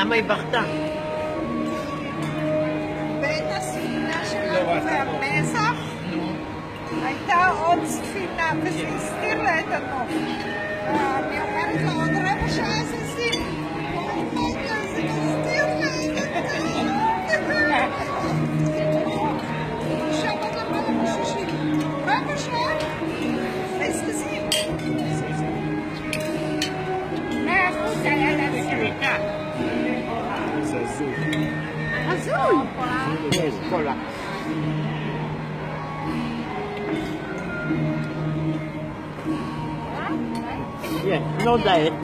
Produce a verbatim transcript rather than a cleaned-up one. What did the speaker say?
למה היא בכתה? בין הספינה שלנו והמזח הייתה עוד ספינה, וזה הסתיר לה את הנוף. אני אומרת לה, עוד רבע שעה זה סיר. רגע, זה מסתיר לה את הנוף. שעבד למעלה בשישי. רבע שעה? איזה סיר. מאה אחוז היה לה סריטה. זה הזוי. הזוי. יש, כל ה... Yeah, no diet.